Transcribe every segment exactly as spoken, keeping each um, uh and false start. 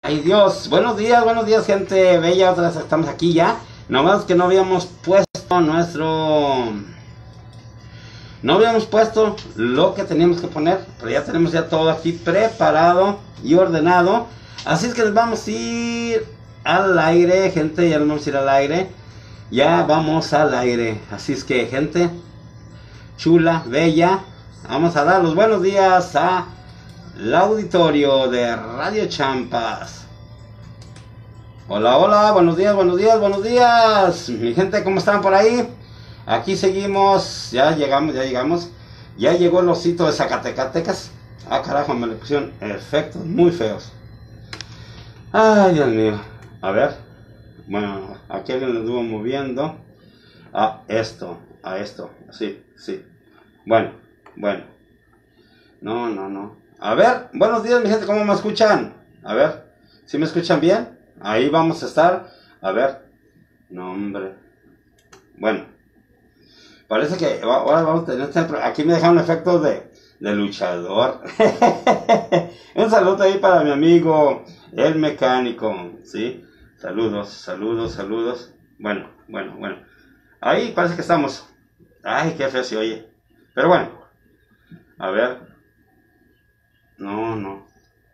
Ay Dios, buenos días, buenos días gente bella, otra vez estamos aquí ya. Nomás que no habíamos puesto nuestro... No habíamos puesto lo que teníamos que poner, pero ya tenemos ya todo aquí preparado y ordenado. Así es que nos vamos a ir al aire, gente, ya nos vamos a ir al aire. Ya vamos al aire, así es que gente chula, bella, vamos a dar los buenos días a el auditorio de Radio Champas. Hola, hola, buenos días, buenos días, buenos días. Mi gente, ¿cómo están por ahí? Aquí seguimos, ya llegamos, ya llegamos. Ya llegó el osito de Zacatecatecas. Ah, carajo, me le pusieron efectos muy feos. Ay, Dios mío. A ver. Bueno, aquí alguien lo estuvo moviendo. A esto, a esto. Sí, sí. Bueno, bueno. No, no, no. A ver, buenos días mi gente, ¿cómo me escuchan? A ver, ¿sí me escuchan bien? Ahí vamos a estar. A ver. No, hombre. Bueno. Parece que ahora vamos a tener... Aquí me dejaron efectos de, de luchador. Un saludo ahí para mi amigo, el mecánico. ¿Sí? Saludos, saludos, saludos. Bueno, bueno, bueno. Ahí parece que estamos. Ay, qué feo se oye. Pero bueno. A ver. No, no.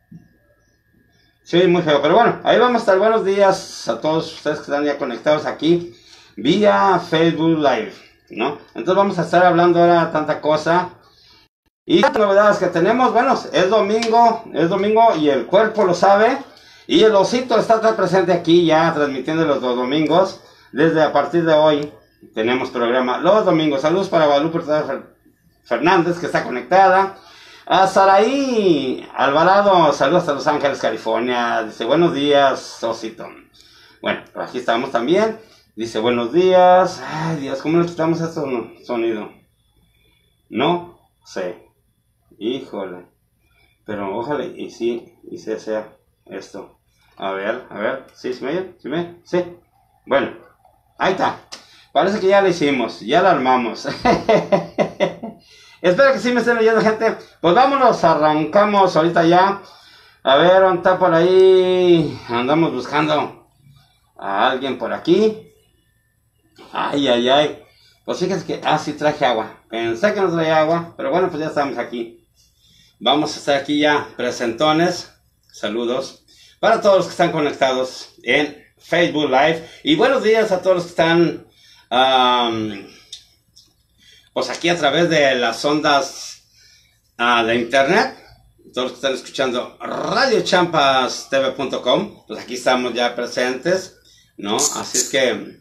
Sí, muy feo. Pero bueno, ahí vamos a estar. Buenos días a todos ustedes que están ya conectados aquí. Vía Facebook Live, ¿no? Entonces vamos a estar hablando ahora tanta cosa. Y las novedades que tenemos, bueno, es domingo. Es domingo y el cuerpo lo sabe. Y el osito está presente aquí ya transmitiendo los dos domingos. Desde a partir de hoy tenemos programa los domingos. Saludos para Guadalupe Fernández que está conectada. A Saraí Alvarado, saludos a Los Ángeles, California. Dice buenos días, osito. Bueno, aquí estamos también. Dice buenos días. Ay Dios, ¿cómo le quitamos este sonido? No sé. Híjole. Pero ojalá y sí, y se sea esto. A ver, a ver, ¿sí, sí me oye? ¿Sí me? Sí. Bueno, ahí está. Parece que ya lo hicimos, ya lo armamos. Espero que sí me estén oyendo, gente. Pues vámonos, arrancamos ahorita ya. A ver, ¿dónde está por ahí? Andamos buscando a alguien por aquí. Ay, ay, ay. Pues fíjense que, ah, sí traje agua. Pensé que no traía agua, pero bueno, pues ya estamos aquí. Vamos a estar aquí ya presentones. Saludos para todos los que están conectados en Facebook Live. Y buenos días a todos los que están, um, pues aquí a través de las ondas uh, de internet. Todos los que están escuchando radio champas t v punto com. Pues aquí estamos ya presentes, ¿no? Así es que...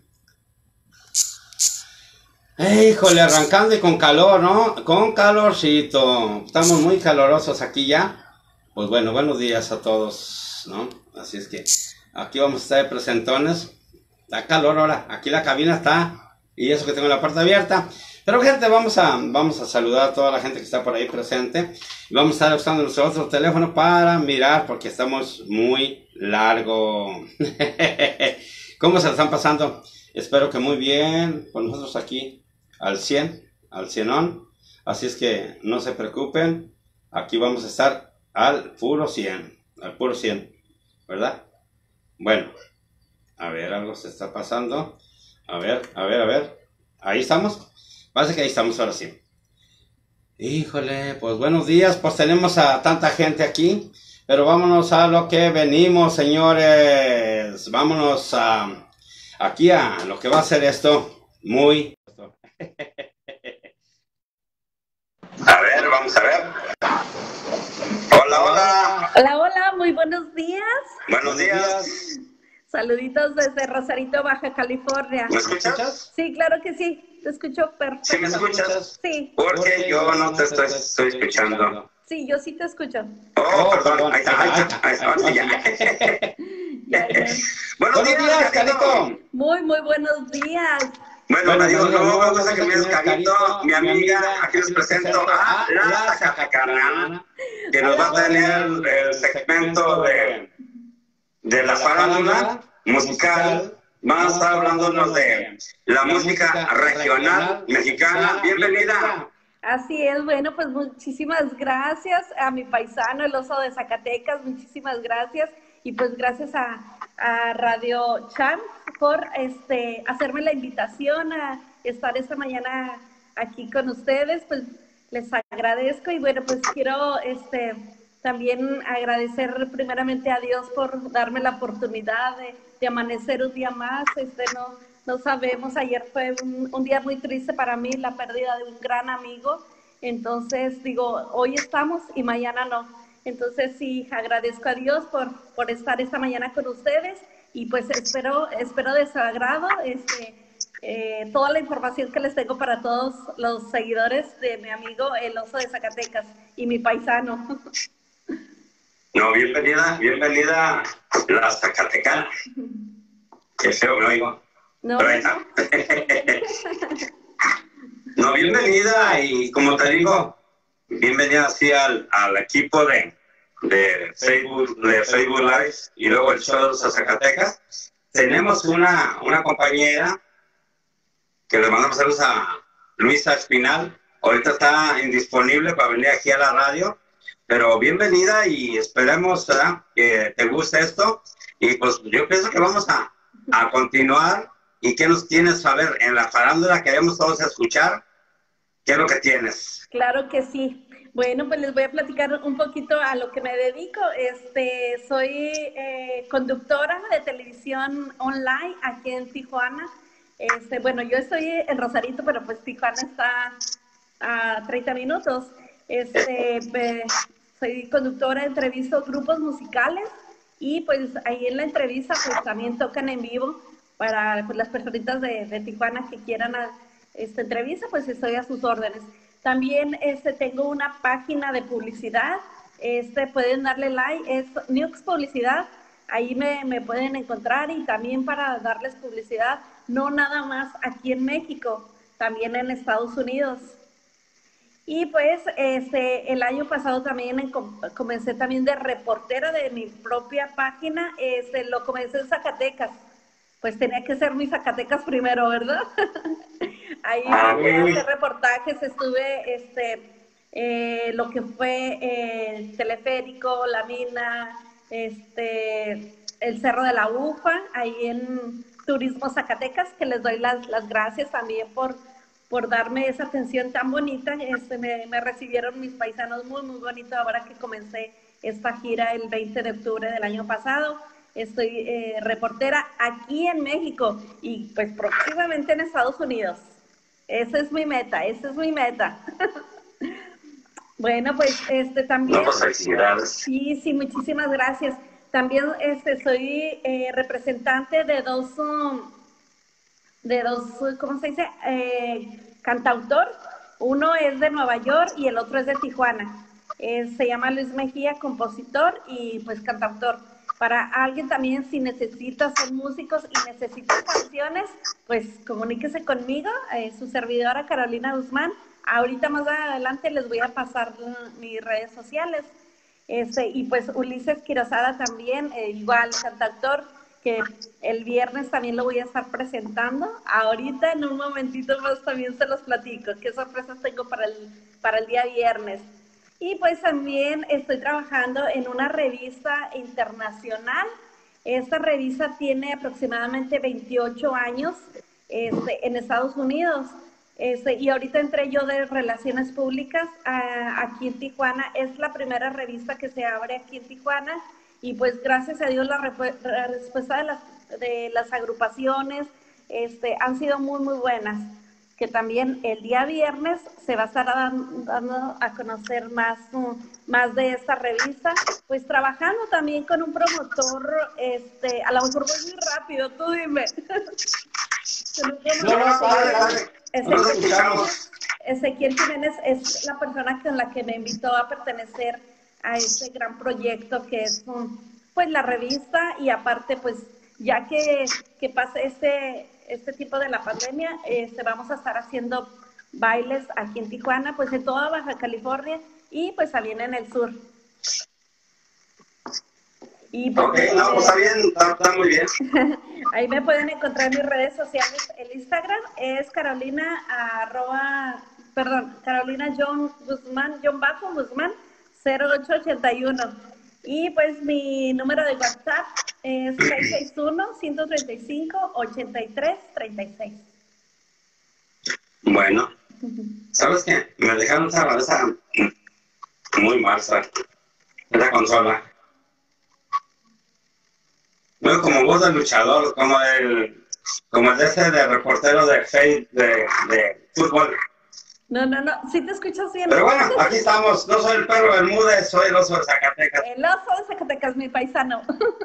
Híjole, arrancando y con calor, ¿no? Con calorcito. Estamos muy calorosos aquí ya. Pues bueno, buenos días a todos, ¿no? Así es que aquí vamos a estar de presentones. Está calor ahora. Aquí la cabina está. Y eso que tengo la puerta abierta. Pero gente, vamos a, vamos a saludar a toda la gente que está por ahí presente. Y vamos a estar usando nuestro otro teléfono para mirar porque estamos muy largo. ¿Cómo se lo están pasando? Espero que muy bien. Con nosotros aquí. Al cien, al cienón, así es que no se preocupen, aquí vamos a estar al puro cien, al puro cien, ¿verdad? Bueno, a ver, algo se está pasando, a ver, a ver, a ver, ahí estamos, parece que ahí estamos ahora sí. Híjole, pues buenos días, pues tenemos a tanta gente aquí, pero vámonos a lo que venimos, señores, vámonos a, aquí a lo que va a ser esto, muy... A ver, vamos a ver. Hola, hola. Hola, hola, muy buenos días. Buenos días. Saluditos desde Rosarito, Baja California. ¿Me escuchas? Sí, claro que sí. Te escucho perfecto. ¿Sí me escuchas? Sí. Porque yo no te estoy, estoy escuchando. Sí, yo sí te escucho. Oh, perdón. Ahí está, ahí está. Ahí está. Ahí está. Ya, ya. Buenos días, Carito. Muy, muy buenos días. Bueno, bueno digo, no me gusta que me digas Carito, mi amiga, aquí les presento a la Zacatecana, que nos va a tener el segmento de, de la farándula musical. Vamos a estar hablándonos de la música regional mexicana. Bienvenida. Así es, bueno, pues muchísimas gracias a mi paisano, el oso de Zacatecas, muchísimas gracias. y pues gracias a, a Radio Champ por este, hacerme la invitación a estar esta mañana aquí con ustedes, pues les agradezco y bueno, pues quiero este, también agradecer primeramente a Dios por darme la oportunidad de, de amanecer un día más, este, no, no sabemos, ayer fue un, un día muy triste para mí, la pérdida de un gran amigo, entonces digo, hoy estamos y mañana no, entonces sí, agradezco a Dios por, por estar esta mañana con ustedes y pues espero, espero de su agrado, este, Eh, toda la información que les tengo para todos los seguidores de mi amigo el Oso de Zacatecas y mi paisano. No, bienvenida, bienvenida la Zacatecana. Qué feo, ¿no, Ivo? No, Bueno. No, bienvenida y como te digo, bienvenida así al, al equipo de, de, Facebook, de Facebook Live y luego el show de los Zacatecas. Tenemos una, una compañera que le mandamos saludos a Luisa Espinal. Ahorita está indisponible para venir aquí a la radio, pero bienvenida y esperemos ¿verdad? Que te guste esto. Y pues yo pienso que vamos a, a continuar. ¿Y qué nos tienes a ver en la farándula? Queremos todos escuchar. ¿Qué es lo que tienes? Claro que sí. Bueno, pues les voy a platicar un poquito a lo que me dedico. Este, soy eh, conductora de televisión online aquí en Tijuana. Este, bueno, yo estoy en Rosarito, pero pues Tijuana está a treinta minutos. Este, eh, soy conductora, entrevisto grupos musicales y pues ahí en la entrevista pues también tocan en vivo para pues, las personitas de, de Tijuana que quieran a, esta entrevista, pues estoy a sus órdenes. También este, tengo una página de publicidad, este, pueden darle like, es Nux Publicidad. Ahí me, me pueden encontrar y también para darles publicidad, no nada más aquí en México, también en Estados Unidos. Y pues este, el año pasado también en, comencé también de reportera de mi propia página, este, lo comencé en Zacatecas. Pues tenía que ser mis Zacatecas primero, ¿verdad? Ahí Ah, fui a uy. hacer reportajes, estuve este, eh, lo que fue eh, Teleférico, La Mina, este, el Cerro de la Ufa, ahí en Turismo Zacatecas, que les doy las, las gracias también por, por darme esa atención tan bonita. Este, me, me recibieron mis paisanos muy, muy bonito ahora que comencé esta gira el veinte de octubre del año pasado. Estoy eh, reportera aquí en México y pues próximamente en Estados Unidos. Esa es mi meta, esa es mi meta. Bueno, pues este también. No, pues felicidades. Sí, sí, muchísimas gracias. También este, soy eh, representante de dos, um, de dos, ¿cómo se dice? Eh, cantautor. Uno es de Nueva York y el otro es de Tijuana. Eh, se llama Luis Mejía, compositor y pues cantautor. Para alguien también, si necesita ser músicos y necesita canciones, pues comuníquese conmigo, eh, su servidora Carolina Guzmán. Ahorita más adelante les voy a pasar uh, mis redes sociales. Este, y pues Ulises Quirozada también, eh, igual cantautor, que el viernes también lo voy a estar presentando. Ahorita en un momentito más también se los platico, qué sorpresas tengo para el, para el día viernes. Y pues también estoy trabajando en una revista internacional. Esta revista tiene aproximadamente veintiocho años este, en Estados Unidos. Este, y ahorita entré yo de Relaciones Públicas a, aquí en Tijuana. Es la primera revista que se abre aquí en Tijuana. Y pues gracias a Dios la, la respuesta de las, de las agrupaciones este, han sido muy, muy buenas. Que también el día viernes se va a estar dando a conocer más, más de esta revista, pues trabajando también con un promotor, este, a lo mejor voy muy rápido, tú dime. No, no, padre, padre. Nos escuchamos. Ezequiel Jiménez es la persona con la que me invitó a pertenecer a este gran proyecto que es pues la revista y aparte pues ya que, que pase este, este tipo de la pandemia, este, vamos a estar haciendo bailes aquí en Tijuana, pues en toda Baja California y pues también en el sur. Y pues, ok, no, pues está bien, está, está muy bien. Ahí me pueden encontrar en mis redes sociales. El Instagram es Carolina, arroba, perdón, Carolina John Guzmán, John Bajo Guzmán, cero ocho ochenta y uno. Y pues mi número de WhatsApp es seis seis uno, uno tres cinco, ocho tres tres seis. Bueno, ¿sabes qué? Me dejaron esa, esa muy mal, ¿sabes? Esa consola. Bueno, como voz de luchador, como el, como el de ese de reportero de, de, de, de fútbol. No, no, no, sí te escuchas bien. Pero bueno, aquí estamos. No soy el perro Bermúdez, soy el oso de Zacatecas. El oso de Zacatecas, mi paisano.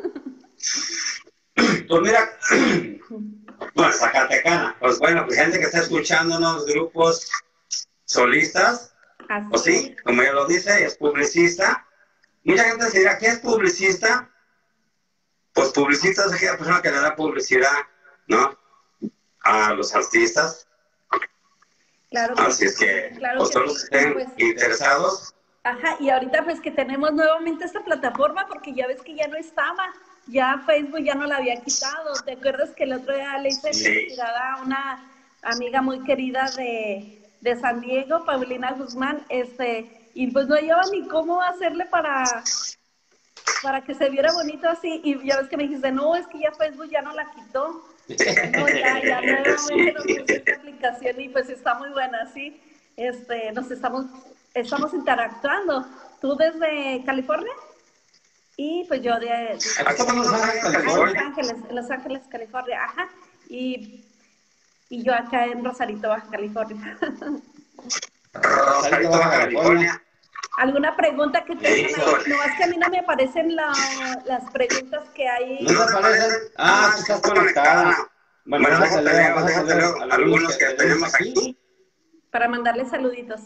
Pues mira, bueno, Zacatecana. Pues bueno, pues gente que está escuchándonos, grupos solistas, Así. o sí, como ella lo dice, es publicista. Mucha gente se dirá, ¿qué es publicista? Pues publicista es aquella persona que le da publicidad, ¿no? A los artistas. Claro que Así sí. es que, Claro pues que todos los sí, que estén pues. interesados. Ajá, y ahorita pues que tenemos nuevamente esta plataforma porque ya ves que ya no estaba, ya Facebook ya no la había quitado. ¿Te acuerdas que el otro día le hice Sí. publicidad a una amiga muy querida de, de San Diego, Paulina Guzmán, este, y pues no lleva ni cómo hacerle para, para que se viera bonito así, y ya ves que me dijiste, no, es que ya Facebook ya no la quitó. No, ya, ya nuevamente nos puse esta aplicación y pues está muy buena, sí. Este, nos estamos, estamos interactuando. Tú desde California y pues yo de, de Aquí estamos en Los Ángeles, ah, Los California. Ángeles, Los Ángeles, California, ajá. Y, y yo acá en Rosarito, Baja California. Rosarito, Baja California. ¿Alguna pregunta que tengan ahí? Híjole. No, es que a mí no me aparecen la, las preguntas que hay. ¿No te aparecen? Ah, tú estás conectada. Bueno, Bueno, déjate déjate leer, leo, déjate déjate leer leo algunos que tenemos aquí. Para mandarles saluditos.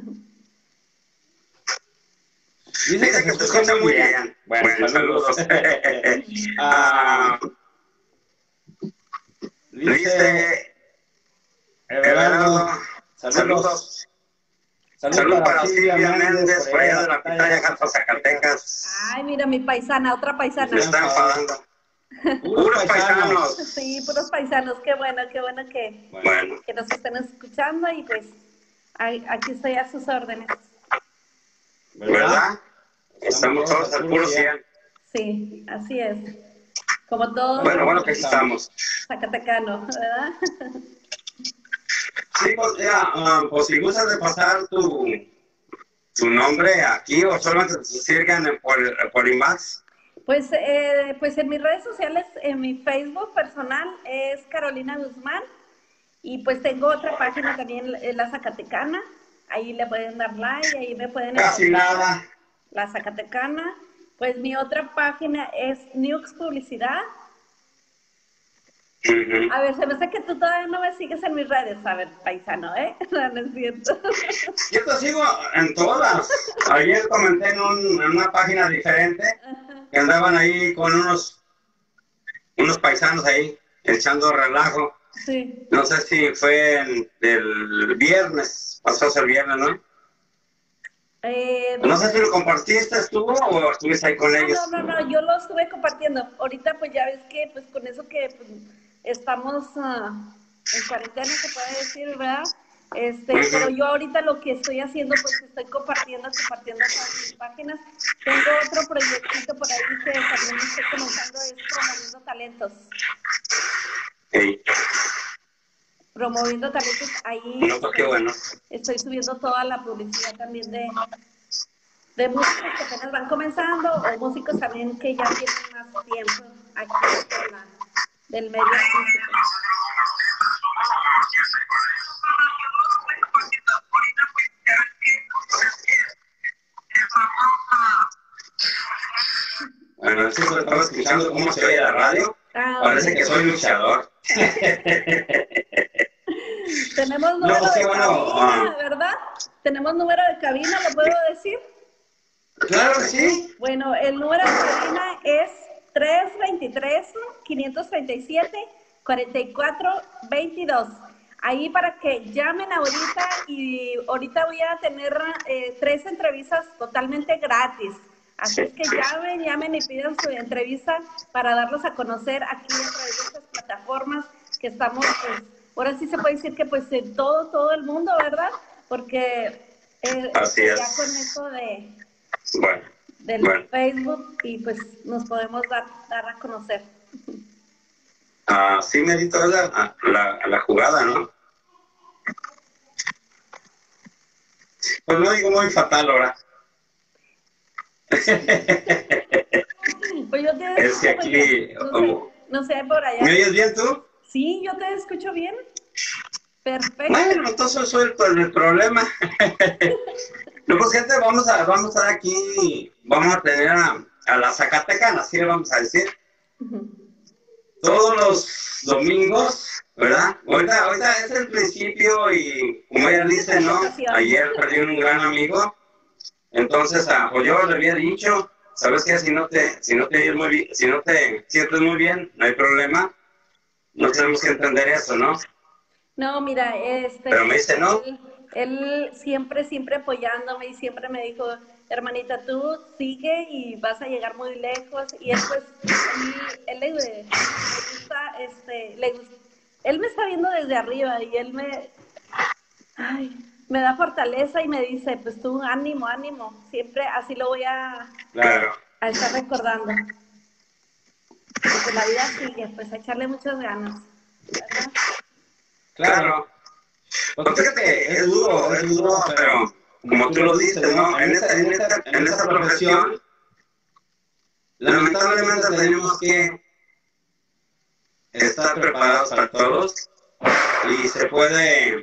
Dice que te escucha muy bien. Bueno, saludos. Ah, dice Everardo, saludos. Saludos para Silvia Méndez, por allá de la pitaya, Jalpa, Zacatecas. Ay, mira, mi paisana, otra paisana. Me está enfadando. Puros paisanos. Sí, puros paisanos. Qué bueno, qué bueno que, Bueno, que nos estén escuchando y pues ay, aquí estoy a sus órdenes. ¿verdad? Estamos todos al puro cien. Sí, así es. Como todos Bueno, bueno que estamos. zacatecano, ¿verdad? Sí, pues, ya, um, pues si gustas de pasar tu, tu nombre aquí o solamente te sirgan por, por IMAX. Pues, eh, pues en mis redes sociales, en mi Facebook personal es Carolina Guzmán y pues tengo otra página también, eh, La Zacatecana, ahí le pueden dar like, ahí me pueden Casi encontrar. nada. La Zacatecana, pues mi otra página es Nux Publicidad. Uh-huh. A ver, se me hace que tú todavía no me sigues en mis redes, a ver, paisano, ¿eh? No, no es cierto. Yo te sigo en todas. Ayer comenté en, un, en una página diferente que andaban ahí con unos, unos paisanos ahí echando relajo. Sí. No sé si fue en el viernes, pasó a ser viernes, ¿no? Eh, No sé si lo compartiste tú o estuviste ahí con no, ellos. no, no, no, yo lo estuve compartiendo. Ahorita pues ya ves que pues con eso que pues, estamos uh, en cuarentena, se puede decir, ¿verdad? Este, Uh-huh. pero yo ahorita lo que estoy haciendo, pues estoy compartiendo, compartiendo todas mis páginas. Tengo otro proyectito por ahí que también estoy comenzando, es promoviendo talentos. Sí. Promoviendo talentos ahí. No, pues qué bueno. Estoy subiendo toda la publicidad también de, de músicos que apenas van comenzando o músicos también que ya tienen más tiempo aquí en la, del medio artístico. Bueno, eso lo estaba escuchando cómo se oye la radio. Ah, Parece que soy luchador. Tenemos número No, sí, de bueno, cabina, ah. ¿verdad? Tenemos número de cabina, ¿lo puedo decir? Claro que sí. Bueno, el número de cabina es tres dos tres, cinco tres siete, cuatro cuatro dos dos. Ahí para que llamen ahorita y ahorita voy a tener eh, tres entrevistas totalmente gratis. Así es que llamen, llamen y pidan su entrevista para darlos a conocer aquí a través de estas plataformas que estamos, pues, ahora sí se puede decir que pues en todo, todo el mundo, ¿verdad? Porque eh, Así ya es. con esto de, Bueno. del bueno. Facebook y pues nos podemos dar, dar a conocer. Ah, sí, merito la, la, la jugada, ¿no? Pues no digo muy fatal ahora. Pues yo te Es que aquí... bien. No, como, sé, no sé por allá. ¿me oyes bien tú? Sí, yo te escucho bien. Perfecto. Bueno, entonces soy el, pues, el problema. No, pues gente, vamos a, vamos a estar aquí, vamos a tener a, a la Zacatecana, así le vamos a decir. Uh-huh. Todos los domingos, ¿verdad? Ahorita, ahorita es el principio y como ella dice, ¿no? Ayer perdí un gran amigo. Entonces, ah, pues yo le había dicho, ¿sabes qué? Si no te, si no te oyes muy bien, si no te sientes muy bien, no hay problema. No tenemos que entender eso, ¿no? No, mira, este... Pero me dice, ¿no? Él, él siempre, siempre apoyándome y siempre me dijo, hermanita, tú sigue y vas a llegar muy lejos. Y él, pues, él, él le, le gusta, este, le gusta, él me está viendo desde arriba y él me, ay, me da fortaleza y me dice, pues tú, ánimo, ánimo. Siempre así lo voy a, claro. a estar recordando. Porque la vida sigue, pues a echarle muchas ganas, ¿verdad? Claro. Pues fíjate, es duro, es duro, pero como tú lo dices, ¿no? En esta, en esta, en esta profesión, lamentablemente tenemos que estar preparados para todos y se puede...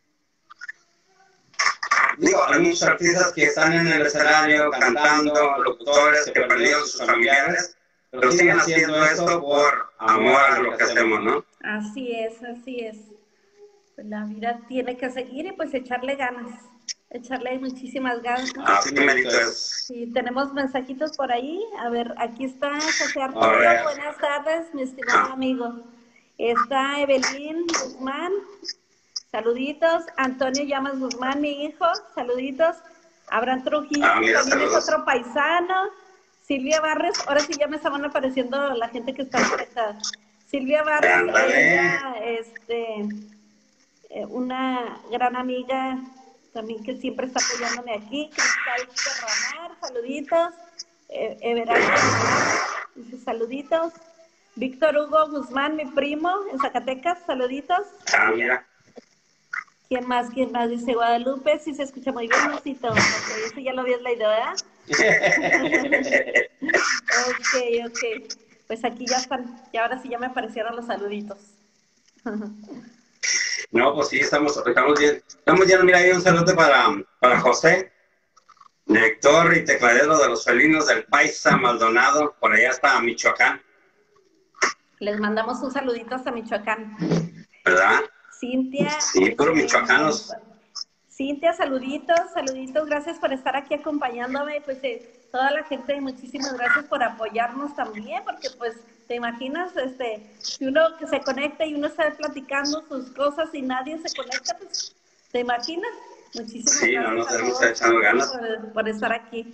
Digo, hay muchos artistas que están en el escenario cantando, locutores que perdieron sus familiares, pero siguen haciendo esto por amor a lo que hacemos, ¿no? Así es, así es. Pues la vida tiene que seguir y pues echarle ganas, echarle muchísimas ganas. Así merito es. Sí, tenemos mensajitos por ahí. A ver, aquí está José Arturo. Buenas tardes, mi estimado amigo. Está Evelyn Guzmán. Saluditos. Antonio Llamas Guzmán, mi hijo. Saluditos. Abraham Trujillo, ah, mira, también saludos. Es otro paisano. Silvia Barres. Ahora sí ya me estaban apareciendo la gente que está conectada. Silvia Barres, ella, este, una gran amiga también que siempre está apoyándome aquí. Cristal Serranar, saluditos. Eh, Everardo, dice saluditos. Víctor Hugo Guzmán, mi primo, en Zacatecas, saluditos. Ah, mira. ¿Quién más? ¿Quién más? Dice Guadalupe, sí se escucha muy bien, Lucito. Okay, eso ya lo habías leído, ¿verdad? Ok, ok. Pues aquí ya están, y ahora sí ya me aparecieron los saluditos. No, pues sí, estamos, estamos bien. Estamos bien, mira, hay un saludo para, para José, director y tecladero de los felinos del Paisa Maldonado, por allá está Michoacán. Les mandamos un saludito hasta Michoacán. ¿Verdad? Cintia. Sí, puro michoacanos. Cintia, saluditos, saluditos, gracias por estar aquí acompañándome, pues eh, toda la gente, muchísimas gracias por apoyarnos también, porque pues te imaginas, este, si uno que se conecta y uno está platicando sus cosas y nadie se conecta, pues, ¿te imaginas? Muchísimas sí, gracias no nos a hemos todos echado ganas. Por, por estar aquí.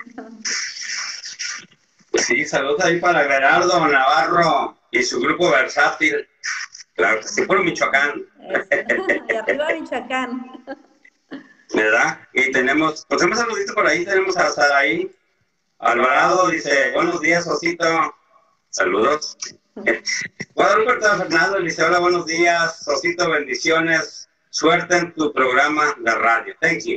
Sí, saludos ahí para Gerardo Navarro y su grupo versátil. Claro que sí, puro Michoacán. Y arriba Michoacán. ¿Verdad? Y tenemos, pues un saludito por ahí, tenemos a Saraí Alvarado, dice, buenos días, Osito. Saludos. Guadalupe Fernando dice, hola, buenos días, Osito, bendiciones, suerte en tu programa de radio. Thank you.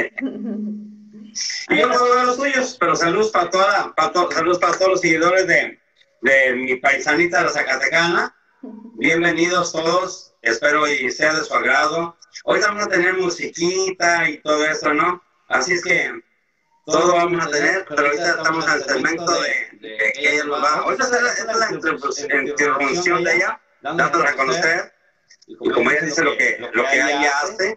Y yo no veo los tuyos, pero saludos para toda, para to, saludos para todos los seguidores de, de mi paisanita de la Zacatecana. Bienvenidos todos, espero y sea de su agrado. Hoy vamos a tener musiquita y todo eso, ¿no? Así es que todo vamos a tener, pero ahorita estamos en el segmento de, de que ella nos va. Ahorita esta es la, la introducción de ella, dándola a conocer. Y como ella dice lo que, lo que ella hace.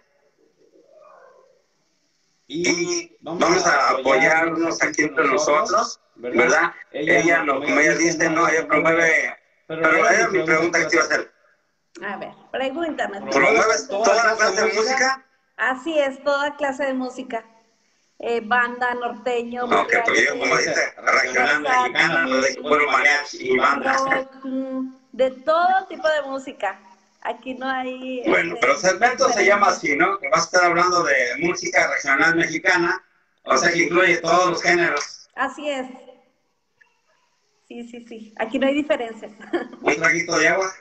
Y vamos a apoyarnos aquí entre nosotros, ¿verdad? Ella, no, como ella dice, no, ella promueve. Pero ella mi pregunta que te iba a hacer. A ver, pregúntame. ¿Promueves toda la clase de música? Así es, toda clase de música. Eh, banda, norteño, ok, porque yo, como dice, regional mexicana, no de puro mariachi y banda. Rock, de todo tipo de música. Aquí no hay... Bueno, este, pero el segmento se llama así, ¿no? Que vas a estar hablando de música regional mexicana, o sea que incluye todos los géneros. Así es. Sí, sí, sí. Aquí no hay diferencias. Un traguito de agua.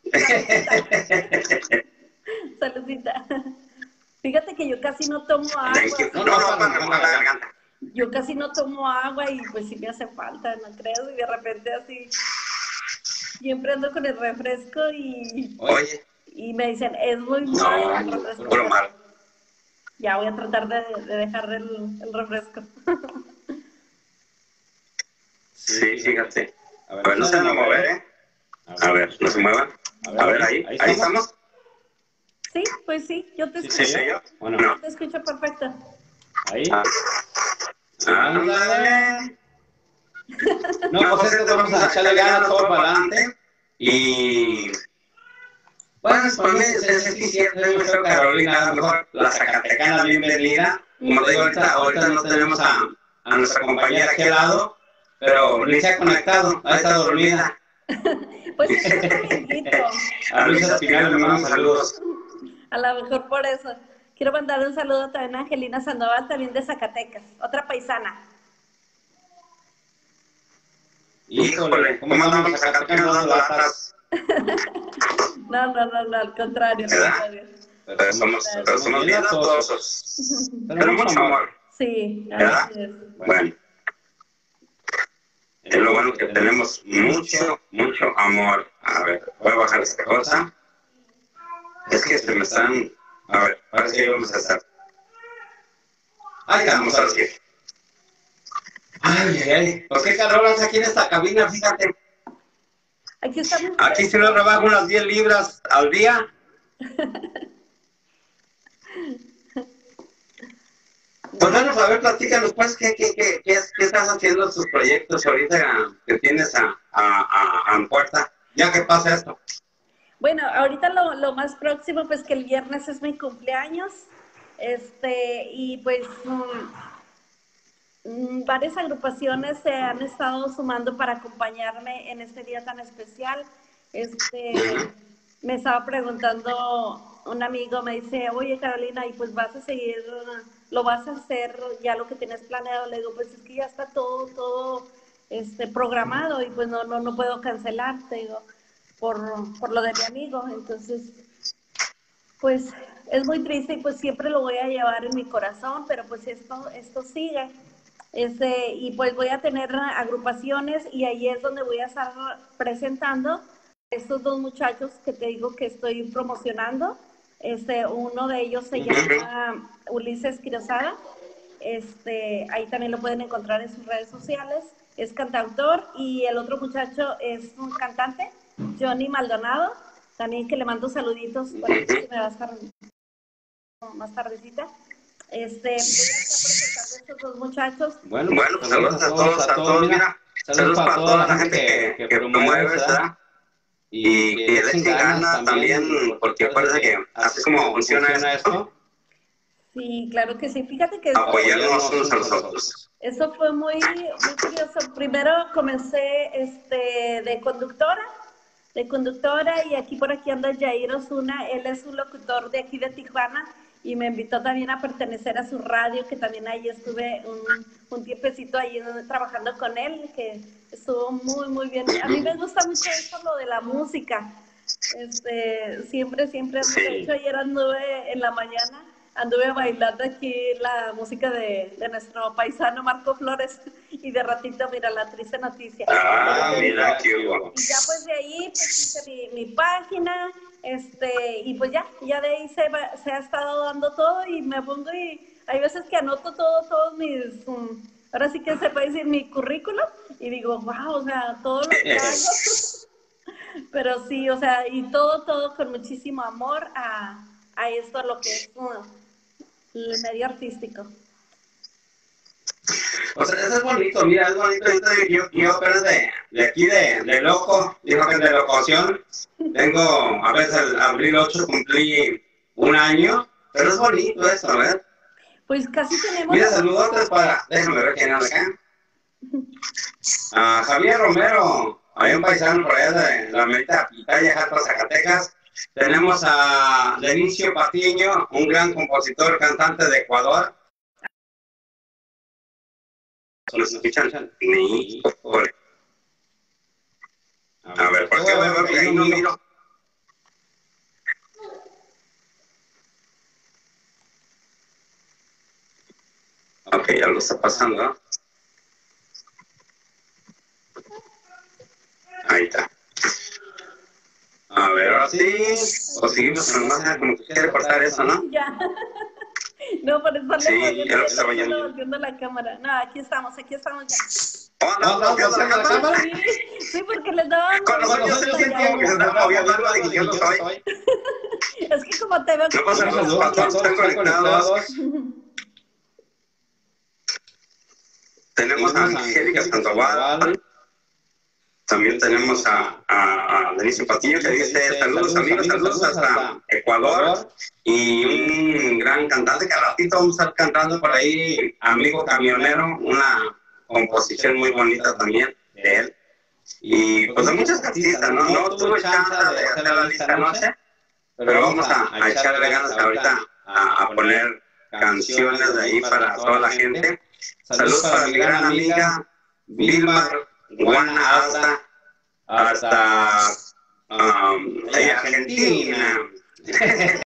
Saludita. Fíjate que yo casi no tomo agua. No, no, no, para mojar la garganta. Yo casi no tomo agua y pues sí me hace falta, ¿no crees? Y de repente así, siempre ando con el refresco y, Oye, y me dicen, es muy malo el no, refresco. puro mal. Ya voy a tratar de, de dejar el, el refresco. Sí, fíjate. A ver, no se van a mover, ¿eh? A ver, no se muevan. A ver, ahí, ahí estamos. Sí, pues sí, yo te Sí, escucho. sí, yo. Bueno, Yo te escucho perfecto. ahí. Ah, ándale. No, pues esto vamos a echarle ganas todo para adelante. Y bueno, para mí es, es, es cierto, es muy feo, Carolina, a lo mejor la Zacatecana bienvenida. Como te digo, ahorita, ahorita no tenemos a, a nuestra compañera aquí al lado, pero ni se ha conectado, ahí está dormida. Pues es un amiguito. A Luisa Espinal le mando saludos. A lo mejor por eso. Quiero mandar un saludo también a Angelina Sandoval, también de Zacatecas, otra paisana. Híjole, ¿cómo andamos a Zacatecas dando latas? No, no, no, no, al contrario. Al contrario. Pero somos, pero somos bien latosos. Pero mucho amor. Sí, ¿verdad? así es. Bueno. Es lo bueno que tenemos mucho, mucho amor. A ver, voy a bajar esta cosa. Es que se me están... A ver, parece que ahí vamos a estar. Ahí estamos, ahora sí. Ay, ay, ay. Pues qué calor hace aquí en esta cabina, fíjate. Aquí estamos. Aquí si no rebajo unas diez libras al día. Pues bueno, a ver, platícanos, pues, ¿qué, qué, qué, qué, qué estás haciendo en tus proyectos ahorita que tienes a, a, a, a puerta, ya que pasa esto? Bueno, ahorita lo, lo más próximo, pues que el viernes es mi cumpleaños, este, y pues um, varias agrupaciones se han estado sumando para acompañarme en este día tan especial. Este, me estaba preguntando un amigo, me dice, oye Carolina, y pues vas a seguir, lo vas a hacer ya lo que tienes planeado. Le digo, pues es que ya está todo, todo este, programado y pues no, no, no puedo cancelar, te digo, por, por lo de mi amigo. Entonces, pues es muy triste y pues siempre lo voy a llevar en mi corazón, pero pues esto, esto sigue. Este, y pues voy a tener agrupaciones y ahí es donde voy a estar presentando estos dos muchachos que te digo que estoy promocionando. Este, uno de ellos se llama Ulises Quirozada. Este, ahí también lo pueden encontrar en sus redes sociales. Es cantautor y el otro muchacho es un cantante, Johnny Maldonado. También que le mando saluditos, por ahí que me va a estar más tardecita. Este, voy a estar presentando a estos dos muchachos. Bueno, bueno, pues saludos a todos, a todos, mira, saludos para toda la gente que, que, que promueve, ¿verdad? Y que le echen ganas también, porque parece que así es como funciona esto. Sí, claro que sí. Fíjate que apoyarnos unos a los otros. Eso fue muy, muy curioso. Primero comencé este, de conductora, de conductora, y aquí por aquí anda Jair Osuna. Él es un locutor de aquí de Tijuana y me invitó también a pertenecer a su radio, que también ahí estuve un, un tiempecito ahí trabajando con él, que estuvo muy, muy bien. A mí me gusta mucho eso, lo de la música. Este, siempre, siempre, Sí. de hecho, ayer anduve en la mañana, anduve bailando aquí la música de, de nuestro paisano Marco Flores, y de ratito, mira, la triste noticia. Ah, mira, qué bueno. Y ya pues de ahí pues hice mi, mi página, este, y pues ya, ya de ahí se, va, se ha estado dando todo y me pongo y hay veces que anoto todo, todos mis, um, ahora sí que se puede decir mi currículum, y digo, wow, o sea, todo lo que hago. Pero sí, o sea, y todo, todo con muchísimo amor a, a esto, a lo que es uh, el medio artístico. O sea, eso es bonito, mira, es bonito. Yo, yo apenas de, de aquí, de, de loco, dijo que de locución, tengo, a veces el abril ocho cumplí un año, pero es bonito eso, ¿verdad? Pues casi tenemos... Mira, saludos para, déjame ver quién anda acá. A Javier Romero, hay un paisano por allá de la Merita Pitaya, Jata, Zacatecas. Tenemos a Denicio Patiño, un gran compositor, cantante de Ecuador. nos escuchan. Ni por... A ver, ¿por qué? A ver, porque ahí no miro. Ok, ya lo está pasando. Ahí está. A ver, ahora sí. O seguimos con más, como que quiere cortar eso, ¿no? Ya. No, por eso Sí, le ya lo estaba volviendo, yendo. volviendo la cámara. No, aquí estamos, aquí estamos ya. Oh, no, no, no, no, la cámara. Sí, sí, porque les daban... Con nosotros yo sentía que se estaba moviendo algo de que yo no estoy. Es que como te veo... No pasa nada, los patrones están conectados. Tenemos a Angélica Sandoval. También tenemos a, a, a Denise Patiño que dice saludos amigos, saludos hasta Ecuador. Y un gran cantante que al ratito vamos a estar cantando por ahí, Amigo Camionero, una composición muy bonita también de él. Y pues de muchas artistas, ¿no? No tuve chance de hacer la lista anoche, pero vamos a, a echarle ganas ahorita a, a poner canciones de ahí para toda la gente. Saludos para mi gran amiga Vilma Guana hasta, hasta um, Argentina.